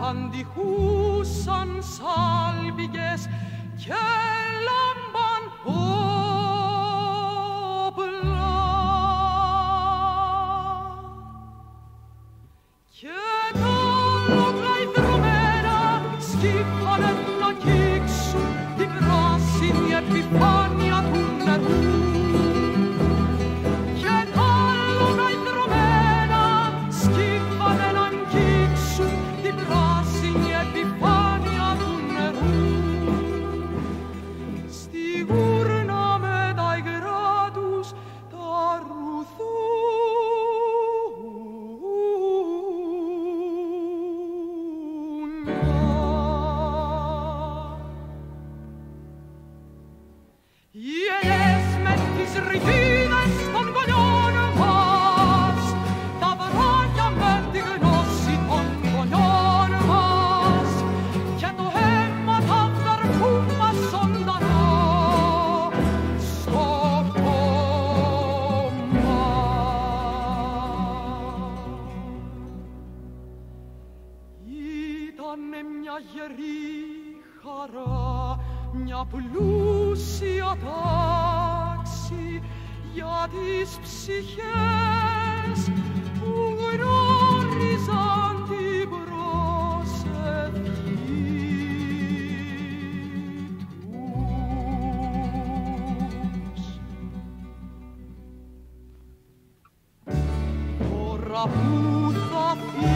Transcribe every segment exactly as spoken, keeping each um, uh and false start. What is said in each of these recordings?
αντιχούσαν σάλπιγγες και λάμπαν όπλα. Και τα όπλα ιδρωμένα σκύφανε να αγγίξουν την πράσινη επιφάνεια του νερού. Ήτανε μια γερή χαρά, μια πλούσια τάξη για τις ψυχές που γνώριζαν την προσευχή τους. Τώρα που θα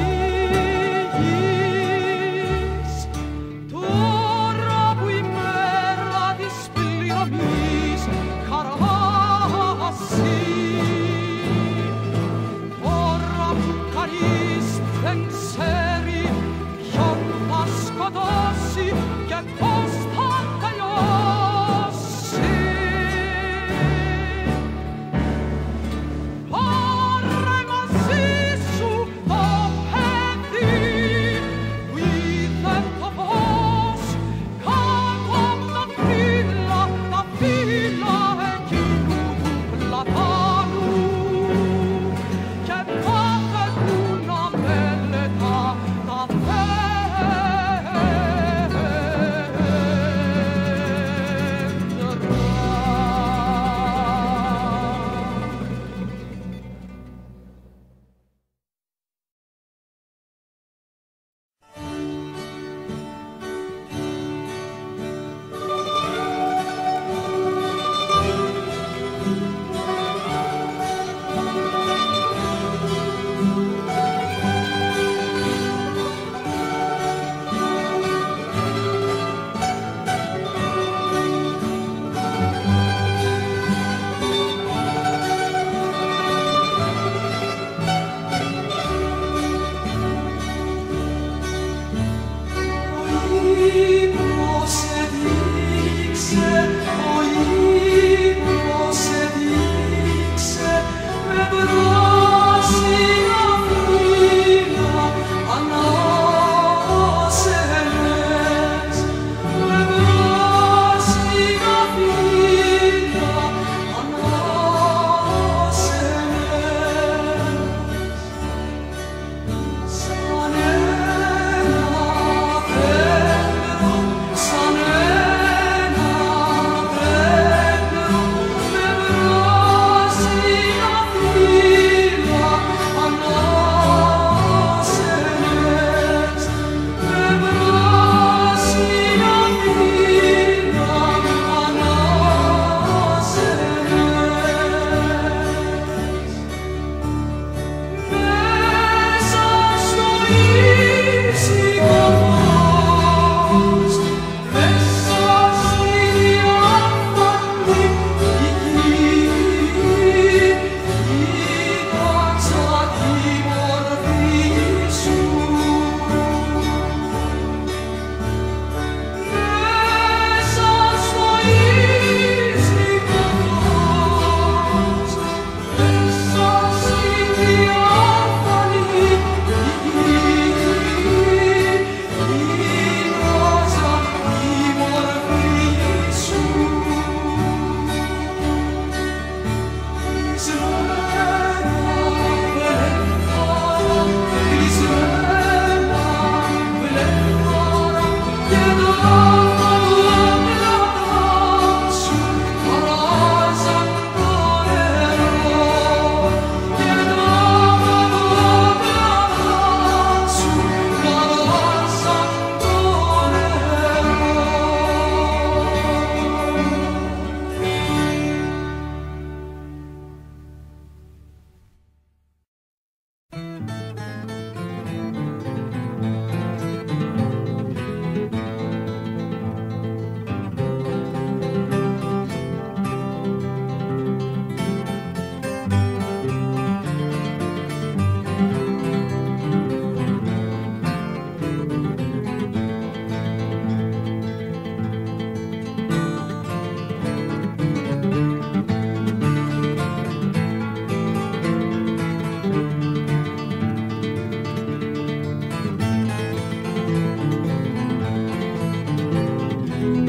φύγεις, τώρα που η μέρα της πληρωμής χαράσει, τώρα που κανείς δεν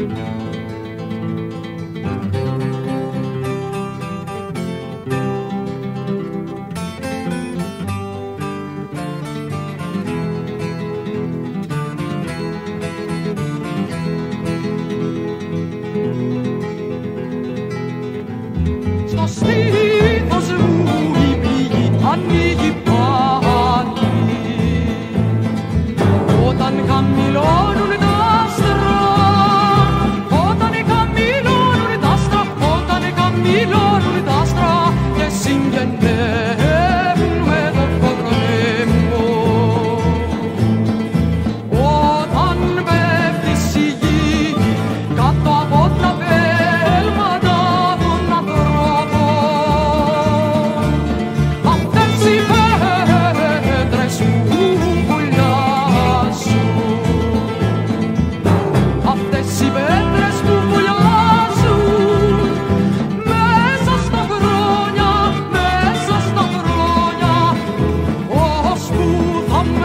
Στο στήθος μου η πηγή ανοίγει πάλι όταν χαμηλώνουν τα άστρα, όταν χαμηλώνουν τα άστρα, όταν χαμηλώνουν τα άστρα και συγγενεύουμε το κορονέμο. Όταν πέφτει η γη κάτω από τα βέλματα των ανθρώπων, αυτές οι πέτρες που βουλιάζουν, αυτές οι πέτρες που βουλιάζουν μέσα στα χρόνια, μέσα στα χρόνια, ώσπου θα με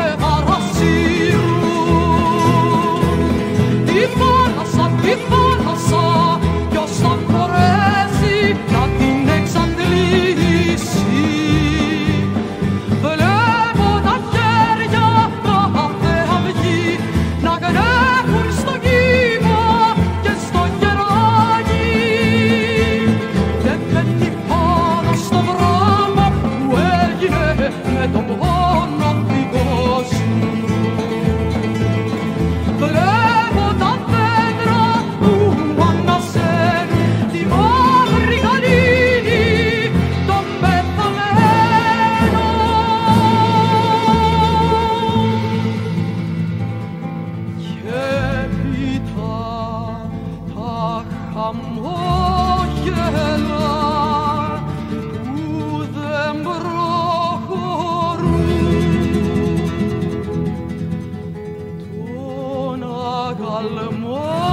παρασύρουν. Τη θάλασσα, τη θάλασσα, ποιος θα μπορέσει να την εξαντλήσει. Βλέπω τα χέρια κάθε αυγή να γνέφουν στο κύμα και στο κεράκι και μπαίνει πάνω στο δρόμο που έγινε με τον πόνο δικός μου. Βλέπω τα δέντρα που ανασένουν τη μαύρη γαλήνη των πεθαμένων και πιτά τα χαμόγελα που δεν προχωρούν, τον αγαλμό